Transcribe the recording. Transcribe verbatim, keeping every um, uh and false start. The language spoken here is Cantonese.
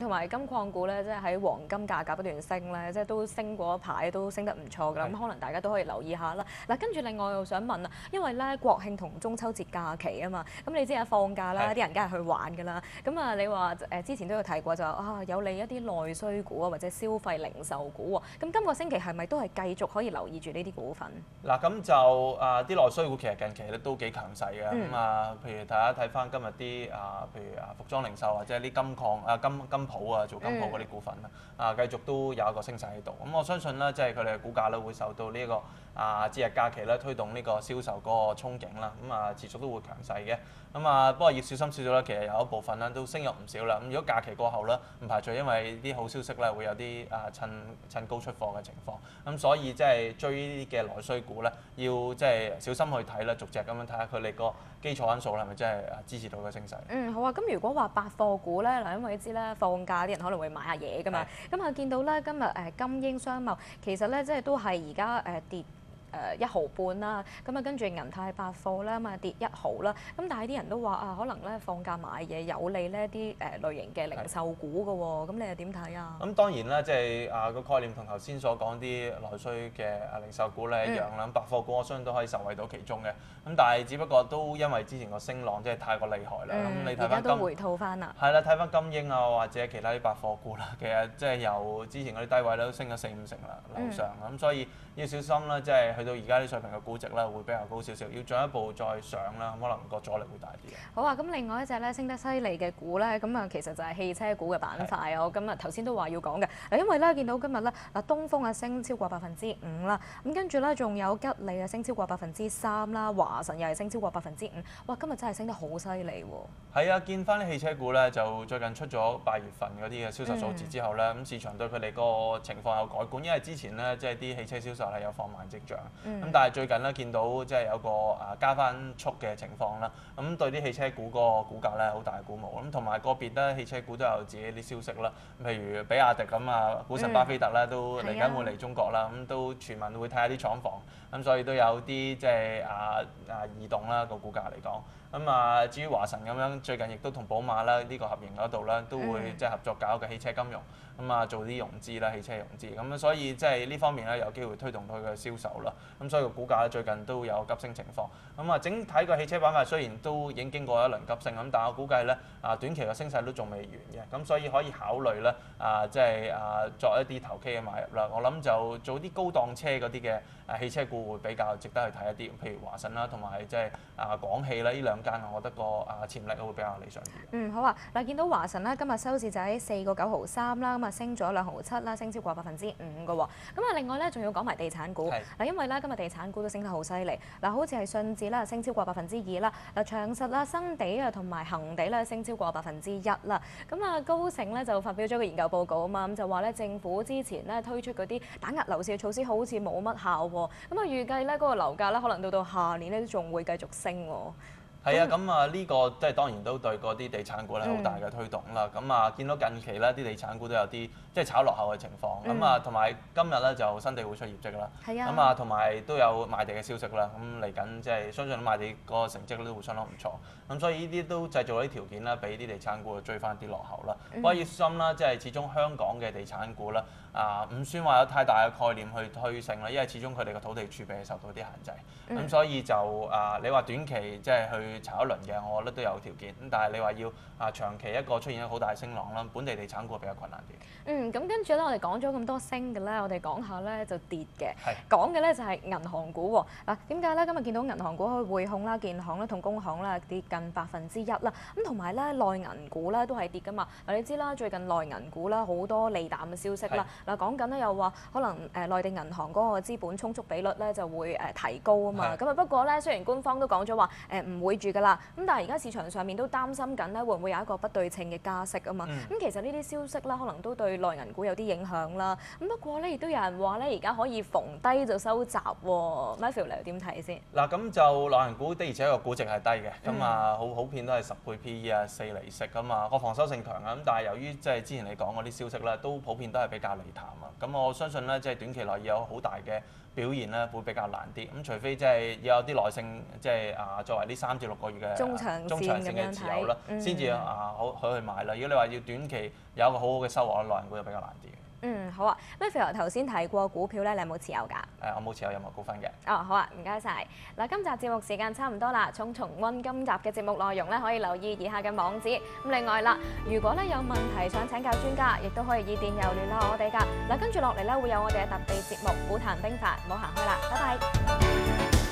同埋金礦股咧，即係喺黃金價格不斷升咧，即係都升過一排，都升得唔錯㗎啦。咁可能大家都可以留意下啦。嗱，跟住另外又想問啊，因為咧國慶同中秋節假期啊嘛，咁你知啊放假啦，啲人梗係去玩㗎啦。咁啊，你話誒之前都有提過就啊，有利一啲內需股啊，或者消費零售股喎。咁今個星期係咪都係繼續可以留意住呢啲股份？ 嗱，咁就啊啲內需股其實近期咧都幾強勢嘅。咁啊、嗯，譬如大家睇翻今日啲啊，譬如啊服裝零售或者啲金礦啊金金鋪啊做金鋪嗰啲股份啦，嗯、啊繼續都有一個升勢喺度。咁我相信咧，即係佢哋嘅股價咧會受到呢、這個啊節日假期咧推動呢個銷售嗰個憧憬啦。咁啊持續都會強勢嘅。咁啊不過要小心少少啦，其實有一部分咧都升咗唔少啦。咁如果假期過後咧，唔排除因為啲好消息咧會有啲啊趁趁高出貨嘅情況。咁所以即係追呢啲嘅內需股咧，要即係小心去睇啦，逐隻咁樣睇下佢哋個基礎因素係咪真係支持到個升勢。 嗯，好啊。咁如果話百貨股咧，嗱，因為你知咧放假啲人可能會買下嘢㗎嘛。咁啊見到咧今日誒金英商貿其實咧即係都係而家誒跌誒一毫半啦。咁啊跟住銀泰百貨咧咁啊跌一毫啦。咁但係啲人都話啊，可能咧放假買嘢有利呢啲誒類型嘅零售股㗎喎。咁你又點睇啊？ 咁當然啦，即係啊個概念同頭先所講啲內需嘅啊零售股咧一樣啦。咁、嗯、百貨股我相信都可以受惠到其中嘅。咁但係只不過都因為之前個升浪即係太過厲害啦。咁、嗯、你睇翻都回吐翻啦。 係啦，睇翻金英啊或者其他啲百貨股啦，其實即係由之前嗰啲低位咧都升咗四五成啦樓上。咁、嗯、所以要小心啦，即係去到而家啲水平嘅估值咧會比較高少少，要進一步再上啦，可能個阻力會大啲。 好啊，咁另外一隻咧升得犀利嘅股咧，咁啊其實就係汽車股嘅板塊啊。我今日頭先都話要講嘅，嗱因為咧見到今日咧嗱東風啊升超過百分之五啦，咁跟住咧仲有吉利啊升超過百分之三啦，華晨又係升超過百分之五，哇！今日真係升得好犀利喎。 係啊，見翻啲汽車股咧，就最近出咗八月份嗰啲嘅銷售數字之後咧，咁、嗯、市場對佢哋個情況有改觀，因為之前咧即係啲汽車銷售係有放慢跡象，咁、嗯、但係最近咧見到即係有個啊加翻速嘅情況啦，咁對啲汽車股個股價咧好大鼓舞，咁同埋個別咧汽車股都有自己啲消息啦，譬如比亞迪咁啊，股神巴菲特咧都嚟緊會嚟中國啦，咁、嗯、都傳聞會睇下啲廠房，咁所以都有啲即係啊啊異動啦個股價嚟講。咁啊，至於華晨咁樣，最近亦都同寶馬啦呢個合營嗰度咧，都會即係合作搞嘅汽車金融，咁啊做啲融資啦，汽車融資，咁所以即係呢方面咧有機會推動到佢嘅銷售啦。咁所以個股價咧最近都有急升情況。咁啊，整體個汽車板塊雖然都已經經過一輪急升，咁但係我估計咧啊短期嘅升勢都仲未完嘅，咁所以可以考慮咧啊即係啊作一啲投機嘅買入啦。我諗就做啲高檔車嗰啲嘅啊汽車股會比較值得去睇一啲，譬如華晨啦，同埋即係啊廣汽啦呢兩間，我覺得個啊潛力會比較理想啲。 嗯，好啊。嗱，見到華晨咧今日收市就喺四個九毫三啦，咁啊升咗兩毫七啦，升超過百分之五嘅喎。咁啊，另外咧仲要講埋地產股。嗱，因為咧今日地產股都升得好犀利。嗱，好似係信置啦，升超過百分之二啦。嗱，長實啦、新地啊同埋恒地咧升超過百分之一啦。咁啊，高盛咧就發表咗個研究報告啊嘛，咁就話咧政府之前咧推出嗰啲打壓樓市嘅措施好似冇乜效喎。咁啊，預計咧嗰個樓價咧可能到到下年咧都仲會繼續升喎。 係啊，咁啊呢個即係當然都對嗰啲地產股咧好大嘅推動啦。咁、嗯、啊見到近期咧啲地產股都有啲即係炒落後嘅情況。咁、嗯、啊同埋今日咧就新地會出業績啦。係啊。咁啊同埋都有賣地嘅消息啦。咁嚟緊即係相信賣地嗰個成績都會相當唔錯。咁所以呢啲都製造啲條件啦，俾啲地產股追翻啲落後啦。不過、嗯、要小心啦，即係始終香港嘅地產股啦，啊唔算話有太大嘅概念去推升啦，因為始終佢哋個土地儲備係受到啲限制。咁、嗯、所以就啊你話短期即係去炒一輪嘅，我覺得都有條件。咁但係你話要啊長期一個出現一個好大升浪啦，本地地產股比較困難啲。 嗯，咁跟住咧，我哋講咗咁多升嘅咧，我哋講下咧就跌嘅。係。講嘅咧就係銀行股喎。嗱，點解咧？今日見到銀行股去匯控啦、建行啦同工行啦跌近百分之一啦。咁同埋咧內銀股咧都係跌噶嘛。嗱，你知啦，最近內銀股啦好多利淡嘅消息啦。嗱，講緊咧又話可能誒內地銀行嗰個資本充足比率咧就會誒提高啊嘛。咁啊不過咧，雖然官方都講咗話誒唔會住㗎啦。咁但係而家市場上面都擔心緊咧，會唔會有一個不對稱嘅加息啊嘛？咁、嗯、其實呢啲消息啦，可能都對內銀股有啲影響啦。咁不過咧，亦都有人話咧，而家可以逢低就收集喎。Matthew 你又點睇先？ 嗱，咁就內銀股的而且確個估值係低嘅，咁啊好普遍都係十倍 P E 啊、四厘息咁啊，個防守性強啊。咁但係由於即係之前你講嗰啲消息咧，都普遍都係比較利淡啊。咁我相信咧，即係短期內有好大嘅表現咧會比較難啲。咁除非即係要有啲耐性，即係啊作為呢三至六個月嘅中長中長線嘅持有啦，先至啊好可以去買啦。如果你話要短期有一個好好嘅收穫，內銀股就比較難啲。 嗯，好啊。Matthew頭先提過股票咧，你有冇持有㗎？誒、 呃，我冇持有任何股份嘅。 哦，好啊，唔該晒。嗱，今集節目時間差唔多啦，重重溫今集嘅節目內容咧，可以留意以下嘅網址。咁另外啦，如果咧有問題想請教專家，亦都可以以電郵聯絡我哋㗎。嗱，跟住落嚟咧會有我哋嘅特備節目《股壇兵法》，唔好行開啦，拜拜。